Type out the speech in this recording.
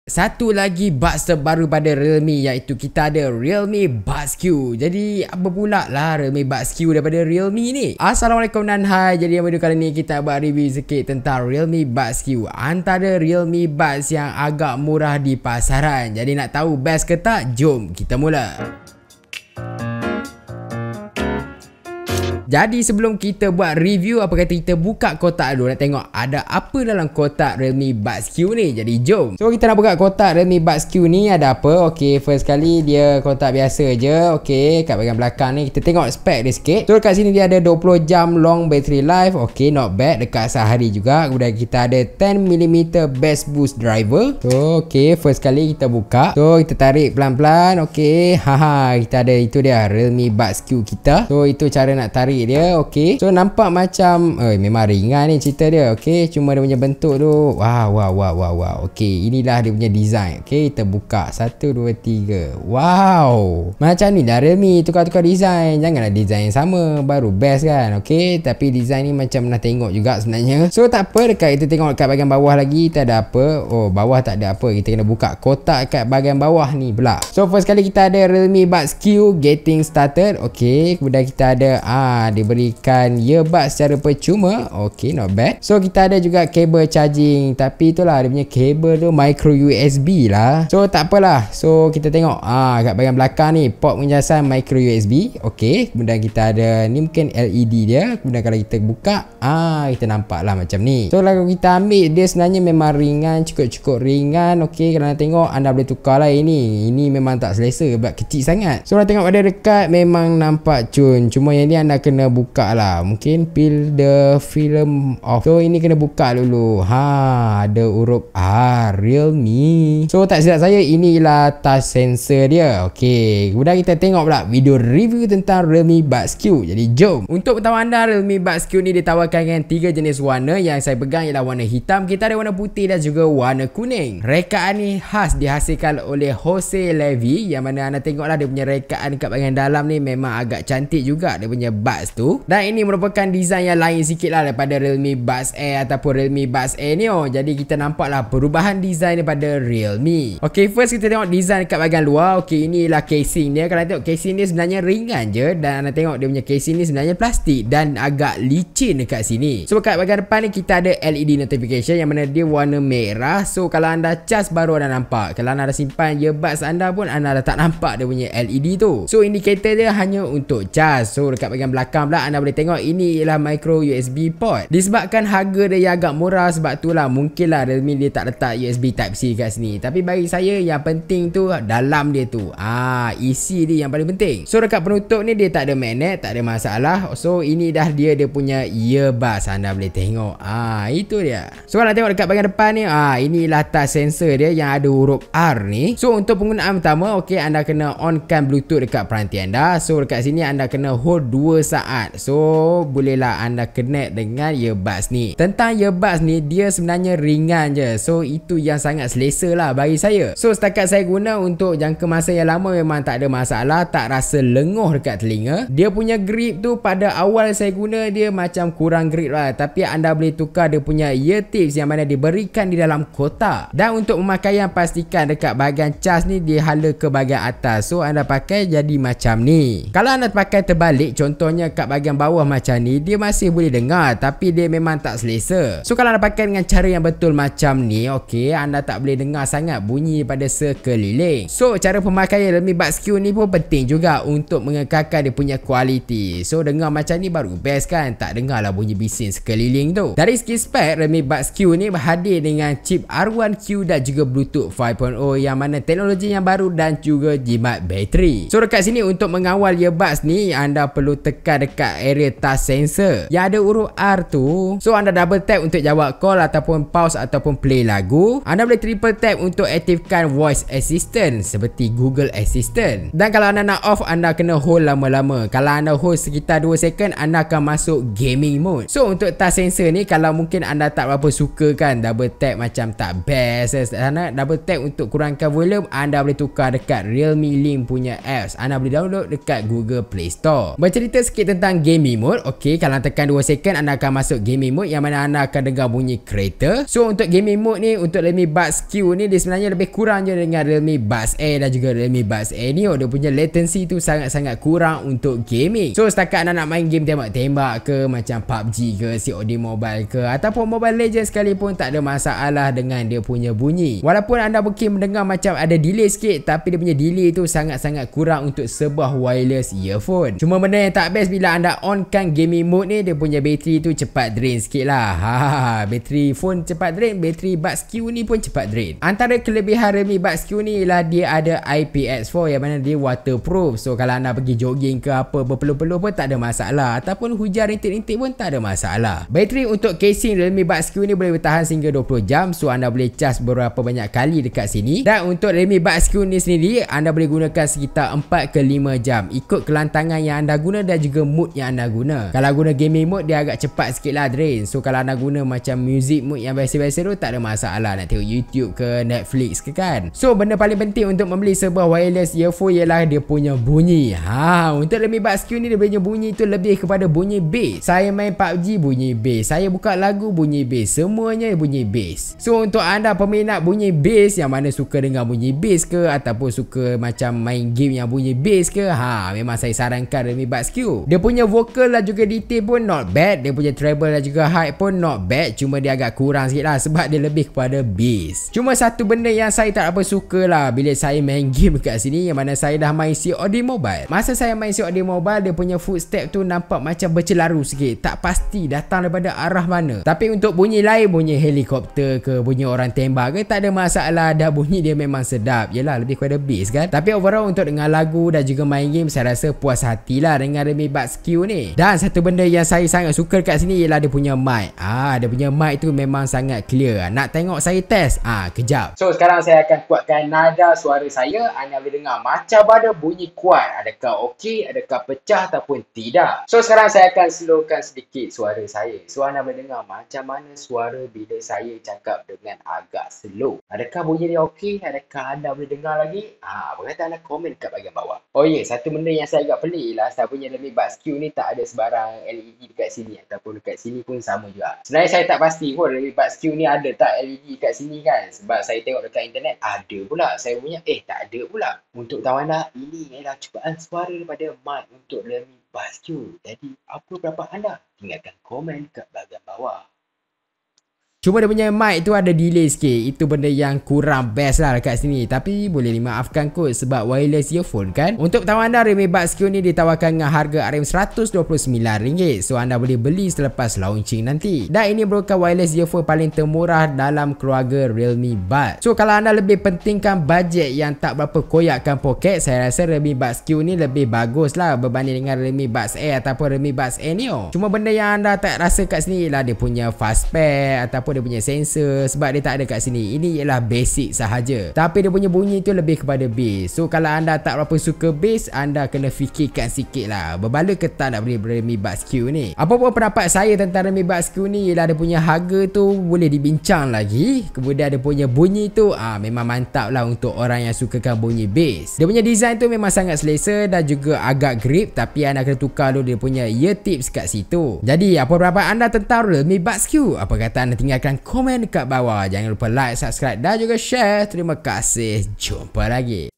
Satu lagi buds terbaru pada Realme, iaitu kita ada Realme Buds Q. Jadi apa pula lah Realme Buds Q daripada Realme ni? Assalamualaikum dan hai. Jadi yang video kali ni kita buat review sikit tentang Realme Buds Q, antara Realme Buds yang agak murah di pasaran. Jadi nak tahu best ke tak? Jom kita mula. Jadi sebelum kita buat review, apa kata kita buka kotak dulu, nak tengok ada apa dalam kotak Realme Buds Q ni. Jadi jom. So kita nak buka kotak Realme Buds Q ni, ada apa? Okay, first kali dia kotak biasa je. Okay, kat bahagian belakang ni kita tengok spek dia sikit. So kat sini dia ada 20 jam long battery life. Okay, not bad, dekat sehari juga. Kemudian kita ada 10mm bass boost driver. So okay, first kali kita buka. So kita tarik pelan-pelan. Okay, haha, kita ada itu dia Realme Buds Q kita. So itu cara nak tarik dia. Okay, so nampak macam memang ringan ni cerita dia. Okay, cuma dia punya bentuk tu wow. Okay, inilah dia punya design. Okay, kita buka 1, 2, 3. Wow, macam ni dah Realme tukar-tukar design. Janganlah design yang sama, baru best kan. Okay, tapi design ni macam pernah tengok juga sebenarnya. So tak apa, dekat kita tengok dekat bahagian bawah lagi kita ada apa. Oh, bawah tak ada apa, kita kena buka kotak kat bahagian bawah ni pula. So first kali kita ada Realme Buds Q getting started. Okay, kemudian kita ada diberikan earbuds secara percuma. Okay, not bad. So kita ada juga kabel charging, tapi itulah dia punya kabel tu micro USB lah. So tak apalah. So kita tengok kat bahagian belakang ni port pencasan micro USB. Okay, kemudian kita ada ni mungkin LED dia. Kemudian kalau kita buka kita nampak lah macam ni. So kalau kita ambil, dia sebenarnya memang ringan, cukup ringan. Okay, kalau nak tengok anda boleh tukar lah ini memang tak selesa sebab kecil sangat. So nak tengok pada dekat memang nampak cun, cuma yang ni anda kena buka lah, mungkin peel the film off. So ini kena buka dulu. Ada huruf R Realme. So tak silap saya inilah touch sensor dia. Okey, kemudian kita tengok pula video review tentang Realme Buds Q. Jadi jom. Untuk pertama anda, Realme Buds Q ni ditawarkan dengan 3 jenis warna. Yang saya pegang ialah warna hitam, kita ada warna putih dan juga warna kuning. Rekaan ni khas dihasilkan oleh Jose Levy, yang mana anda tengoklah dia punya rekaan kat bahagian dalam ni memang agak cantik juga dia punya buds tu. Dan ini merupakan design yang lain sikit lah daripada Realme Buds Air ataupun Realme Buds Air Neo. Jadi kita nampaklah perubahan design daripada Realme. Ok, first kita tengok design dekat bahagian luar. Ok, inilah casing dia. Kalau tengok casing dia sebenarnya ringan je, dan anda tengok dia punya casing ni sebenarnya plastik dan agak licin dekat sini. So kat bahagian depan ni kita ada LED notification yang mana dia warna merah. So kalau anda cas baru anda nampak. Kalau anda simpan earbuds anda pun anda dah tak nampak dia punya LED tu. So indikator dia hanya untuk cas. So dekat bahagian belakang pula anda boleh tengok ini ialah micro USB port. Disebabkan harga dia yang agak murah, sebab itulah mungkinlah Realme dia tak letak USB type C kat sini. Tapi bagi saya yang penting tu dalam dia tu, isi dia yang paling penting. So dekat penutup ni dia tak ada magnet, tak ada masalah. So ini dah dia punya earbuds, anda boleh tengok. Itu dia. So kalau tengok dekat bahagian depan ni, inilah touch sensor dia yang ada huruf R ni. So untuk penggunaan pertama, okey, anda kena onkan Bluetooth dekat peranti anda. So dekat sini anda kena hold 2 saat. So bolehlah anda connect dengan earbuds ni. Tentang earbuds ni, dia sebenarnya ringan je. So itu yang sangat selesa lah bagi saya. So setakat saya guna untuk jangka masa yang lama memang tak ada masalah, tak rasa lenguh dekat telinga. Dia punya grip tu pada awal saya guna dia macam kurang grip lah, tapi anda boleh tukar dia punya ear tips yang mana diberikan di dalam kotak. Dan untuk pemakaian, pastikan dekat bahagian cas ni dihala ke bahagian atas. So anda pakai jadi macam ni. Kalau anda pakai terbalik, contohnya kat bahagian bawah macam ni, dia masih boleh dengar tapi dia memang tak selesa. So kalau anda pakai dengan cara yang betul macam ni, okey, anda tak boleh dengar sangat bunyi pada sekeliling. So cara pemakaian Realme Buds Q ni pun penting juga untuk mengekalkan dia punya kualiti. So dengar macam ni baru best kan, tak dengar lah bunyi bising sekeliling tu. Dari segi spek, Realme Buds Q ni berhadir dengan chip R1Q dan juga Bluetooth 5.0, yang mana teknologi yang baru dan juga jimat bateri. So dekat sini untuk mengawal earbuds ni, anda perlu tekan dekat area touch sensor yang ada huruf R tu. So anda double tap untuk jawab call ataupun pause ataupun play lagu. Anda boleh triple tap untuk aktifkan voice assistant seperti Google Assistant. Dan kalau anda nak off, anda kena hold lama-lama. Kalau anda hold sekitar 2 second, anda akan masuk gaming mode. So untuk touch sensor ni, kalau mungkin anda tak berapa suka kan double tap macam tak best, anda double tap untuk kurangkan volume, anda boleh tukar dekat Realme Link punya apps. Anda boleh download dekat Google Play Store. Bercerita sikit tentang gaming mode. Okey, kalau tekan 2 second anda akan masuk gaming mode yang mana anda akan dengar bunyi kereta. So untuk gaming mode ni, untuk Realme Buds Q ni dia sebenarnya lebih kurang je dengan Realme Buds Air dan juga Realme Buds Air Neo. Dia punya latency tu sangat-sangat kurang untuk gaming. So setakat anda nak main game tembak-tembak ke, macam PUBG ke, COD Mobile ke, ataupun Mobile Legends sekalipun, tak ada masalah dengan dia punya bunyi. Walaupun anda mungkin mendengar macam ada delay sikit, tapi dia punya delay tu sangat-sangat kurang untuk sebuah wireless earphone. Cuma benda yang tak best bila anda onkan gaming mode ni, dia punya bateri tu cepat drain sikit lah. Bateri phone cepat drain, bateri Buds Q ni pun cepat drain. Antara kelebihan Realme Buds Q ni ialah dia ada IPX4 yang mana dia waterproof. So kalau anda pergi jogging ke apa berpeluh-peluh pun tak ada masalah, ataupun hujan rintik-rintik pun tak ada masalah. Bateri untuk casing Realme Buds Q ni boleh bertahan sehingga 20 jam. So anda boleh charge beberapa banyak kali dekat sini. Dan untuk Realme Buds Q ni sendiri, anda boleh gunakan sekitar 4 ke 5 jam ikut kelantangan yang anda guna dan juga mood yang anda guna. Kalau guna gaming mode, dia agak cepat sikit lah drain. So kalau anda guna macam music mode yang biasa-biasa tu, tak ada masalah nak tengok YouTube ke Netflix ke kan. So benda paling penting untuk membeli sebuah wireless earphone ialah dia punya bunyi. Untuk Realme Buds Q ni, dia punya bunyi tu lebih kepada bunyi bass. Saya main PUBG bunyi bass, saya buka lagu bunyi bass, semuanya bunyi bass. So untuk anda peminat bunyi bass, yang mana suka dengan bunyi bass ke, ataupun suka macam main game yang bunyi bass ke, memang saya sarankan Realme Buds Q. Dia punya vocal dan juga detail pun not bad. Dia punya treble dan juga high pun not bad. Cuma dia agak kurang sikit lah sebab dia lebih kepada bass. Cuma satu benda yang saya tak apa suka lah bila saya main game dekat sini, yang mana saya dah main COD Mobile. Masa saya main COD Mobile, dia punya footstep tu nampak macam bercelaru sikit, tak pasti datang daripada arah mana. Tapi untuk bunyi lain, bunyi helikopter ke, bunyi orang tembak ke, tak ada masalah. Dah bunyi dia memang sedap. Yelah, lebih kepada bass kan. Tapi overall untuk dengar lagu dan juga main game, saya rasa puas hatilah dengan Realme Buds Q ni. Dan satu benda yang saya sangat suka kat sini ialah dia punya mic. Dia punya mic tu memang sangat clear. Nak tengok saya test? Kejap. So sekarang saya akan kuatkan nada suara saya. Anda boleh dengar macam mana bunyi kuat. Adakah okey, adakah pecah ataupun tidak. So sekarang saya akan slowkan sedikit suara saya. So anda boleh dengar macam mana suara bila saya cakap dengan agak slow. Adakah bunyi dia okey? Adakah anda boleh dengar lagi? Berkata anda komen kat bahagian bawah. Oh ya, satu benda yang saya agak pelik lah, saya punya Realme Buds Q ni tak ada sebarang LED dekat sini, ataupun dekat sini pun sama juga. Sebenarnya saya tak pasti pun Realme Buds Q ni ada tak LED dekat sini kan, sebab saya tengok dekat internet ada pula. Saya punya tak ada pula. Untuk tahu anda, ini adalah cubaan suara daripada mic untuk Realme Buds Q. Jadi apa pendapat anda? Tinggalkan komen kat bahagian bawah. Cuma dia punya mic tu ada delay sikit. Itu benda yang kurang best lah dekat sini. Tapi boleh dimaafkan kot sebab wireless earphone kan. Untuk tahu anda, Realme Buds Q ni ditawarkan dengan harga RM129. So anda boleh beli selepas launching nanti. Dan ini merupakan wireless earphone paling termurah dalam keluarga Realme Buds. So kalau anda lebih pentingkan bajet yang tak berapa koyakkan poket, saya rasa Realme Buds Q ni lebih bagus lah berbanding dengan Realme Buds Air ataupun Realme Buds Air Neo. Cuma benda yang anda tak rasa kat sini ialah dia punya fast pair ataupun dia punya sensor, sebab dia tak ada kat sini. Ini ialah basic sahaja. Tapi dia punya bunyi tu lebih kepada bass. So kalau anda tak berapa suka bass, anda kena fikirkan sikit lah, berbala ke tak nak beli Realme Buds Q ni. Apa-apa pendapat saya tentang Realme Buds Q ni ialah dia punya harga tu boleh dibincang lagi. Kemudian dia punya bunyi tu memang mantap lah untuk orang yang sukakan bunyi bass. Dia punya design tu memang sangat selesa dan juga agak grip, tapi anda kena tukar dulu dia punya ear tips kat situ. Jadi apa pendapat anda tentang Realme Buds Q? Apa kata anda tinggalkan komen dekat bawah. Jangan lupa like, subscribe dan juga share. Terima kasih. Jumpa lagi.